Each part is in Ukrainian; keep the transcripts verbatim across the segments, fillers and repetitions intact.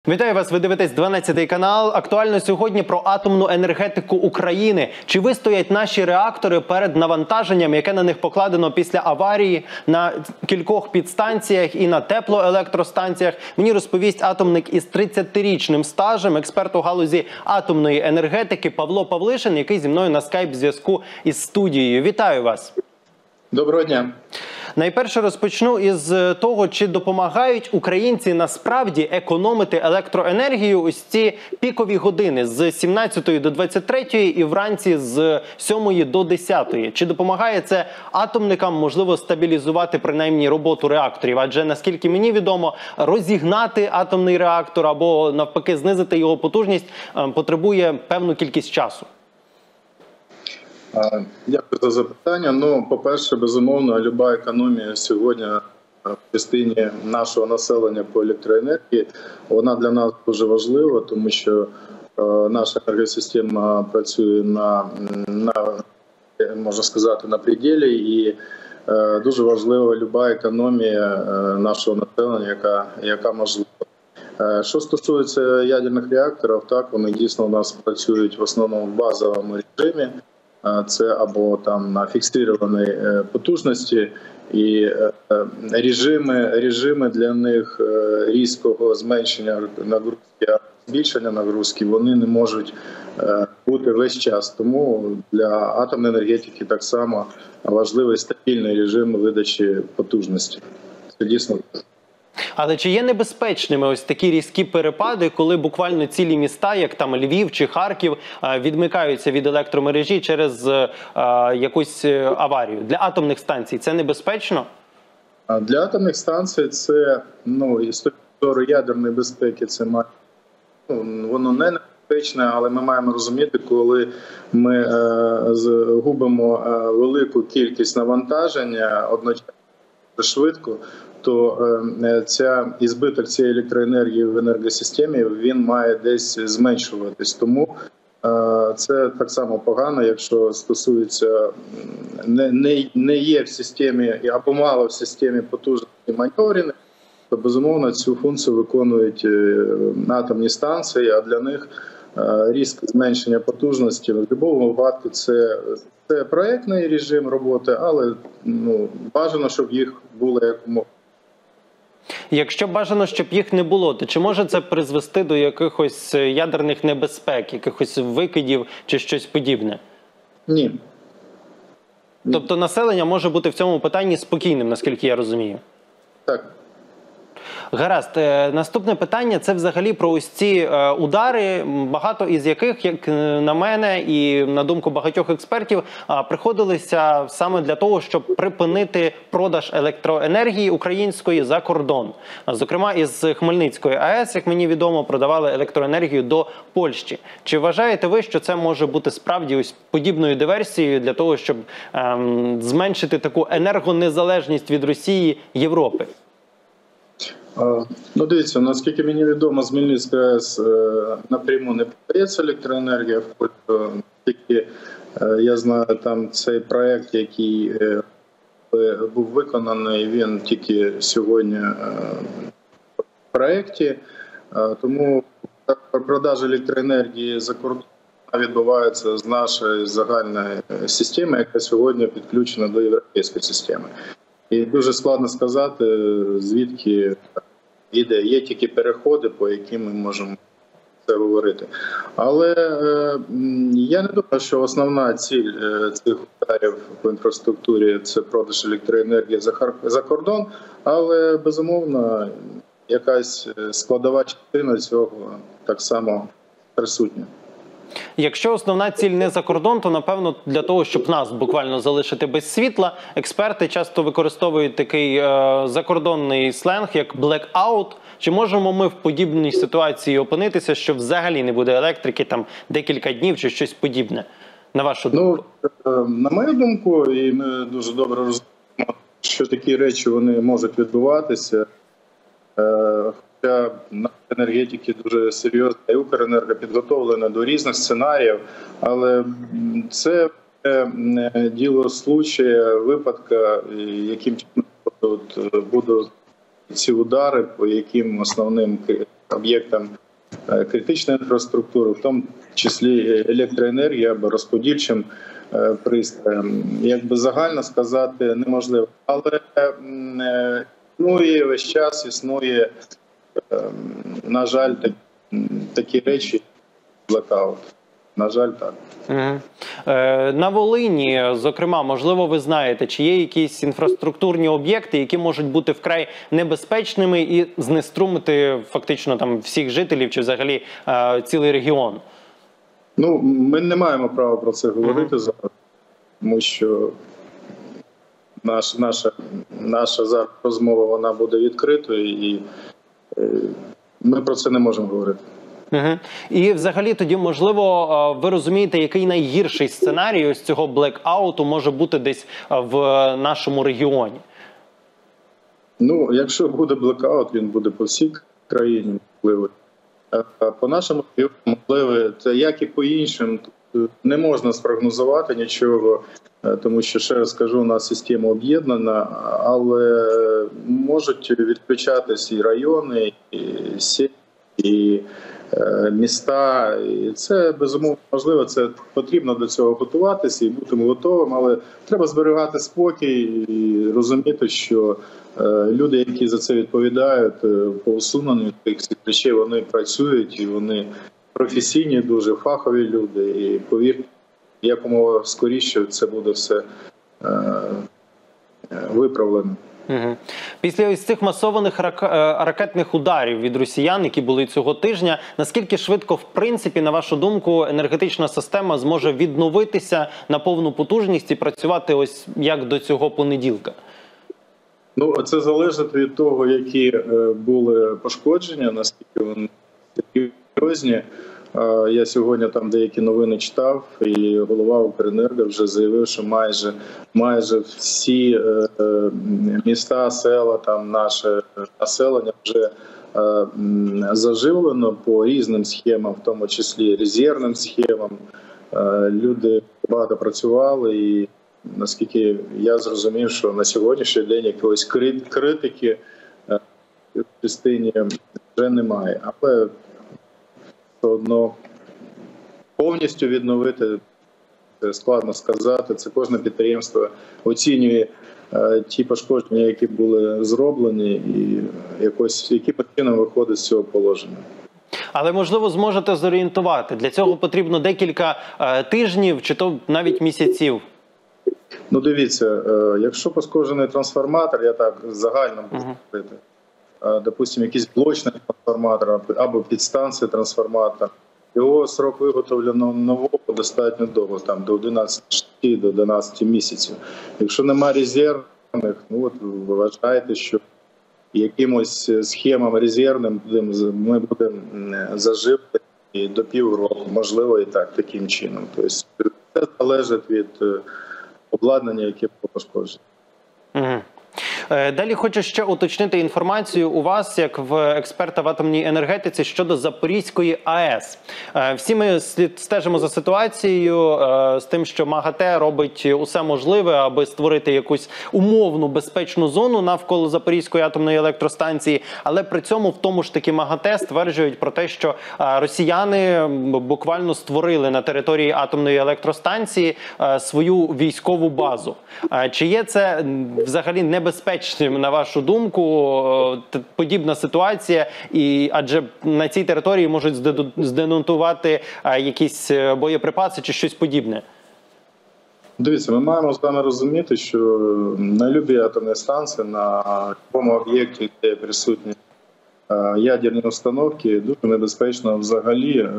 Вітаю вас, ви дивитесь дванадцятий канал. Актуально сьогодні про атомну енергетику України. Чи вистоять наші реактори перед навантаженням, яке на них покладено після аварії на кількох підстанціях і на теплоелектростанціях? Мені розповість атомник із тридцятирічним стажем, експерт у галузі атомної енергетики Павло Павлишин, який зі мною на скайп-зв'язку із студією. Вітаю вас. Доброго дня. Найперше розпочну із того, чи допомагають українці насправді економити електроенергію ось ці пікові години з сімнадцятої до двадцять третьої і вранці з сьомої до десятої. Чи допомагає це атомникам, можливо, стабілізувати принаймні роботу реакторів? Адже, наскільки мені відомо, розігнати атомний реактор або навпаки знизити його потужність потребує певну кількість часу. Дякую за запитання. Ну, по-перше, безумовно, люба економія сьогодні в частині нашого населення по електроенергії, вона для нас дуже важлива, тому що е, наша енергосистема працює на, на, можна сказати, на пределі, і е, дуже важлива люба економія е, нашого населення, яка, яка можлива. Е, що стосується ядерних реакторів, так, вони дійсно у нас працюють в основному в базовому режимі. Це або там на фіксованій потужності, і режими, режими для них різкого зменшення нагрузки, а збільшення нагрузки, вони не можуть бути весь час. Тому для атомної енергетики так само важливий стабільний режим видачі потужності. Це дійсно. Але чи є небезпечними ось такі різкі перепади, коли буквально цілі міста, як там Львів чи Харків, відмикаються від електромережі через е, якусь аварію? Для атомних станцій це небезпечно? Для атомних станцій це, ну, з точки зору ядерної безпеки, це має, ну, воно не небезпечне, але ми маємо розуміти, коли ми е, згубимо е, велику кількість навантаження одночасно швидко, то е, ця ізбиток цієї електроенергії в енергосистемі, він має десь зменшуватись. Тому е, це так само погано, якщо стосується, не, не, не є в системі або мало в системі потужності маневрення, то безумовно цю функцію виконують атомні станції, а для них е, різке зменшення потужності в будь-якому випадку це, це проєктний режим роботи, але ну, бажано, щоб їх було якомога. Якщо бажано, щоб їх не було, то чи може це призвести до якихось ядерних небезпек, якихось викидів чи щось подібне? Ні. Тобто населення може бути в цьому питанні спокійним, наскільки я розумію? Так. Гаразд. Наступне питання – це взагалі про ось ці удари, багато із яких, як на мене і на думку багатьох експертів, приходилися саме для того, щоб припинити продаж електроенергії української за кордон. Зокрема, із Хмельницької АЕС, як мені відомо, продавали електроенергію до Польщі. Чи вважаєте ви, що це може бути справді ось подібною диверсією для того, щоб ем, зменшити таку енергонезалежність від Росії Європи? Ну, дивіться, наскільки мені відомо, з Хмельницької АЕС напряму не подається електроенергія в Польщу. Тільки, я знаю, там цей проєкт, який був виконаний, він тільки сьогодні в проєкті. Тому продаж електроенергії за кордон відбувається з нашої загальної системи, яка сьогодні підключена до європейської системи. І дуже складно сказати, звідки йде. Є тільки переходи, по яким ми можемо це говорити. Але е, я не думаю, що основна ціль е, цих ударів по інфраструктурі – це продаж електроенергії за, за кордон, але, безумовно, якась складова частина цього так само присутня. Якщо основна ціль не за кордон, то, напевно, для того, щоб нас буквально залишити без світла, експерти часто використовують такий е, закордонний сленг, як «blackout». Чи можемо ми в подібній ситуації опинитися, що взагалі не буде електрики там декілька днів чи щось подібне, на вашу думку? Ну, на мою думку, і ми дуже добре розуміємо, що такі речі вони можуть відбуватися. Хоча наша енергетики дуже серйозна, і Укренерго підготовлена до різних сценаріїв, але це діло случая, випадка, яким чином будуть ці удари, по яким основним об'єктам критичної інфраструктури, в тому числі електроенергії або розподільчим пристроям. Якби загально сказати неможливо, але існує весь час, існує, на жаль, такі речі, блекаут. На жаль, так. Угу. Е, на Волині, зокрема, можливо, ви знаєте, чи є якісь інфраструктурні об'єкти, які можуть бути вкрай небезпечними і знеструмити фактично там всіх жителів чи взагалі е, цілий регіон? Ну, ми не маємо права про це говорити угу. зараз, тому що наш, наша, наша зараз розмова вона буде відкритою, і е, ми про це не можемо говорити. Угу. І взагалі тоді, можливо, ви розумієте, який найгірший сценарій ось цього блекауту може бути десь в нашому регіоні? Ну, якщо буде блекаут, він буде по всій країні можливий. По нашому регіону можливий, це як і по іншим, не можна спрогнозувати нічого, тому що, ще раз скажу, у нас система об'єднана, але можуть відключатись і райони, і сіті, і міста, і це безумовно можливо, це потрібно до цього готуватися і бути готовим, але треба зберігати спокій і розуміти, що люди, які за це відповідають, по усуненню тих речей, вони працюють і вони професійні, дуже фахові люди, і повірте, якомога скоріше це буде все виправлено. Угу. Після ось цих масованих ракетних ударів від росіян, які були цього тижня, наскільки швидко, в принципі, на вашу думку, енергетична система зможе відновитися на повну потужність і працювати ось як до цього понеділка? Ну, це залежить від того, які були пошкодження, наскільки вони серйозні. Я сьогодні там деякі новини читав, і голова Укренерго вже заявив, що майже майже всі міста, села, там наше населення вже заживлено по різним схемам, в тому числі резервним схемам. Люди багато працювали, і наскільки я зрозумів, що на сьогоднішній день якоїсь критики в частині вже немає. Але все одно повністю відновити це складно сказати. Це кожне підприємство оцінює е, ті пошкодження, які були зроблені, і якось яким чином виходить з цього положення. Але, можливо, зможете зорієнтувати. Для цього потрібно декілька е, тижнів чи то навіть місяців. Ну, дивіться, е, якщо пошкоджений трансформатор, я так загально буду говорити, uh-huh. допустим, якийсь блочний трансформатор або підстанція трансформатора, його срок виготовлення нового достатньо довго, там до одинадцяти до дванадцяти місяців. Якщо немає резервних, ну от ви вважаєте, що якимось схемам резервним ми будемо зажити і до півроку, можливо, і так, таким чином. Тобто це залежить від обладнання, яке було пошкоджено. Угу. Далі хочу ще уточнити інформацію у вас, як в експерта в атомній енергетиці, щодо Запорізької АЕС. Всі ми стежимо за ситуацією з тим, що МАГАТЕ робить усе можливе, аби створити якусь умовну безпечну зону навколо Запорізької атомної електростанції, але при цьому в тому ж таки МАГАТЕ стверджують про те, що росіяни буквально створили на території атомної електростанції свою військову базу. Чи є це взагалі небезпечно, на вашу думку, подібна ситуація, і адже на цій території можуть здетонувати якісь боєприпаси чи щось подібне? Дивіться, ми маємо з вами розуміти, що на любій атомній станції, на якому об'єкті, де присутні ядерні установки, дуже небезпечно взагалі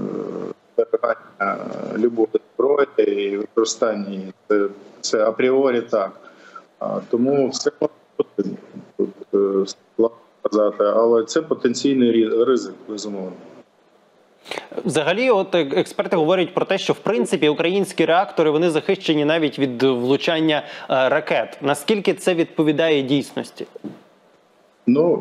зберігання любої зброї і використання її. Це, це апріорі так. Тому все можна тут складно сказати, але це потенційний ризик, безумовно. Взагалі, от експерти говорять про те, що в принципі українські реактори, вони захищені навіть від влучання ракет. Наскільки це відповідає дійсності? Ну,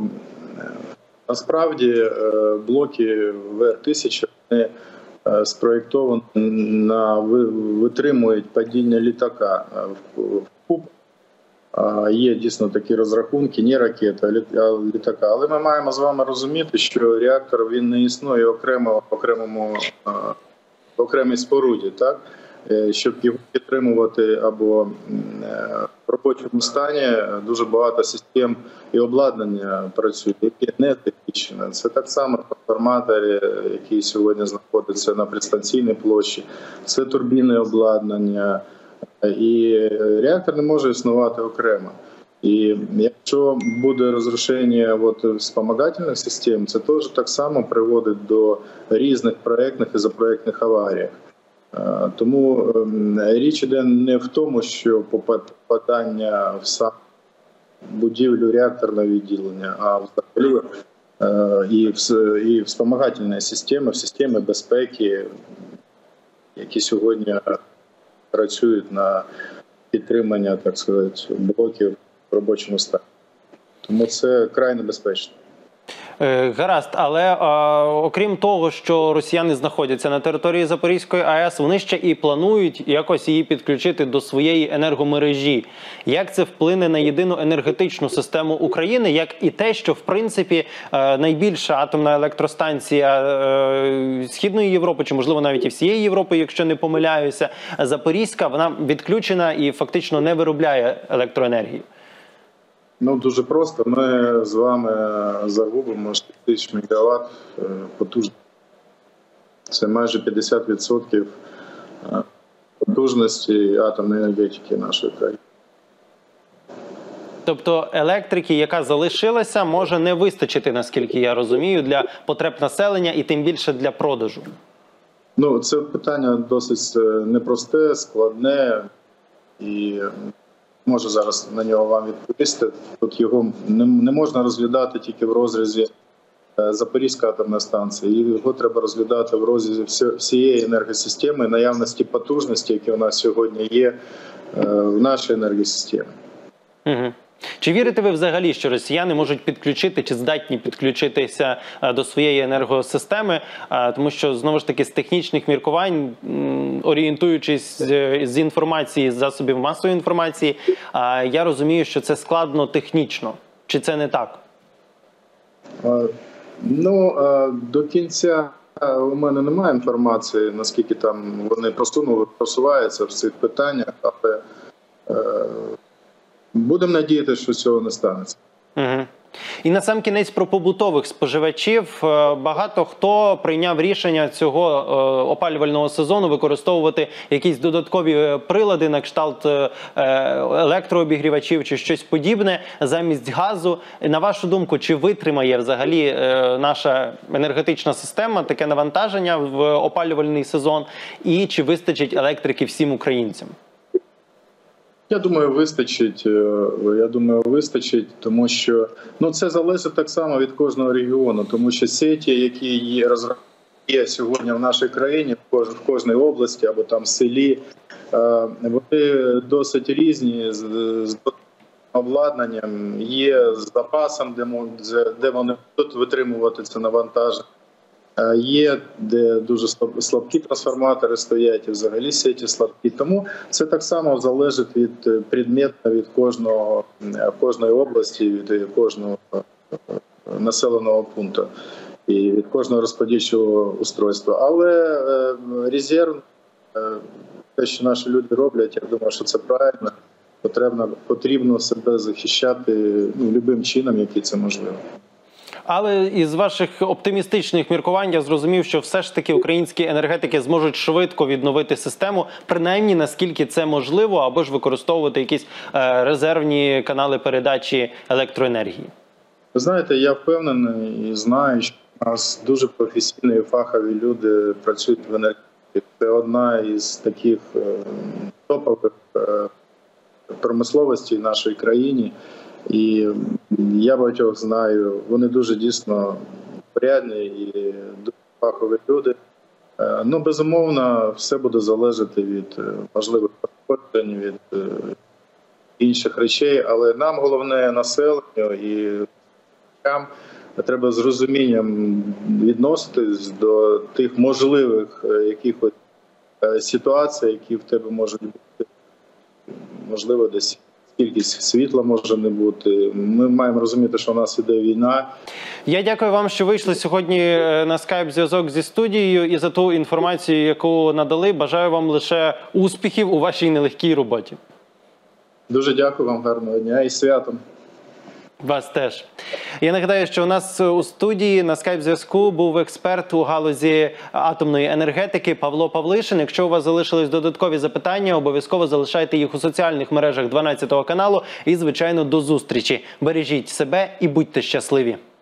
насправді блоки В Р тисяча вони спроєктовані на витримують падіння літака в куб. Є дійсно такі розрахунки, не ракети, а літака. Але ми маємо з вами розуміти, що реактор він не існує окремо в окремому в окремій споруді, так? Щоб його підтримувати або в робочому стані, дуже багато систем і обладнання працює, які не технічне. Це так само трансформатори, які сьогодні знаходяться на підстанційній площі, це турбінне обладнання. І реактор не може існувати окремо. І якщо буде розрушення от, вспомогательних систем, це теж так само приводить до різних проєктних і запроєктних аварій. Тому річ іде не в тому, що попадання в сам будівлю реакторного відділення, а взагалі і в, і в вспомогательні системи, в системи безпеки, які сьогодні працюють на підтримання, так сказати, блоків в робочому стані. Тому це край небезпечно. Гаразд, але а, окрім того, що росіяни знаходяться на території Запорізької АЕС, вони ще і планують якось її підключити до своєї енергомережі. Як це вплине на єдину енергетичну систему України, як і те, що в принципі найбільша атомна електростанція Східної Європи, чи можливо навіть і всієї Європи, якщо не помиляюся, Запорізька, вона відключена і фактично не виробляє електроенергію? Ну, дуже просто. Ми з вами загубимо шість тисяч мегаватт потужності. Це майже п'ятдесят відсотків потужності атомної енергетики нашої країни. Тобто електрики, яка залишилася, може не вистачити, наскільки я розумію, для потреб населення і тим більше для продажу? Ну, це питання досить непросте, складне і можу зараз на нього вам відповісти. Тут його не, не можна розглядати тільки в розрізі Запорізька атомна станція. Його треба розглядати в розрізі всієї енергосистеми, наявності потужності, які у нас сьогодні є в нашій енергосистемі. Угу. Чи вірите ви взагалі, що росіяни можуть підключити чи здатні підключитися до своєї енергосистеми? Тому що, знову ж таки, з технічних міркувань, орієнтуючись з інформації, з засобів масової інформації, я розумію, що це складно технічно. Чи це не так? Ну, до кінця у мене немає інформації, наскільки там вони просунули, просуваються в цих питаннях, але будемо надіятися, що цього не станеться. Угу. І на сам кінець про побутових споживачів. Багато хто прийняв рішення цього опалювального сезону використовувати якісь додаткові прилади на кшталт електрообігрівачів чи щось подібне замість газу. На вашу думку, чи витримає взагалі наша енергетична система таке навантаження в опалювальний сезон і чи вистачить електрики всім українцям? Я думаю, вистачить. Я думаю, вистачить, тому що ну це залежить так само від кожного регіону, тому що сеті, які є є сьогодні в нашій країні, в кожній області або там селі, вони досить різні з обладнанням, є з запасом, де вони будуть витримувати це навантаження. Є, де дуже слабкі трансформатори стоять, і взагалі сеті слабкі. Тому це так само залежить від предметно від кожного, кожної області, від кожного населеного пункту і від кожного розподільчого устройства. Але резерв, те, що наші люди роблять, я думаю, що це правильно. Потрібно, потрібно себе захищати ну, любим чином, який це можливо. Але із ваших оптимістичних міркувань я зрозумів, що все ж таки українські енергетики зможуть швидко відновити систему, принаймні наскільки це можливо, або ж використовувати якісь е, резервні канали передачі електроенергії. Ви знаєте, я впевнений і знаю, що у нас дуже професійні і фахові люди працюють в енергетиці. Це одна із таких е, топових е, промисловостей в нашій країні. І я багатьох знаю, вони дуже дійсно порядні і дуже фахові люди. Ну, безумовно, все буде залежати від можливих пошкоджень, від інших речей, але нам головне населенню і нам треба з розумінням відноситись до тих можливих якихось ситуацій, які в тебе можуть бути, можливо, десь кількість світла може не бути. Ми маємо розуміти, що у нас іде війна. Я дякую вам, що вийшли сьогодні на скайп-зв'язок зі студією і за ту інформацію, яку надали. Бажаю вам лише успіхів у вашій нелегкій роботі. Дуже дякую вам, гарного дня і святом. Вас теж. Я нагадаю, що у нас у студії на скайп-зв'язку був експерт у галузі атомної енергетики Павло Павлишин. Якщо у вас залишились додаткові запитання, обов'язково залишайте їх у соціальних мережах дванадцятого каналу. І, звичайно, до зустрічі. Бережіть себе і будьте щасливі.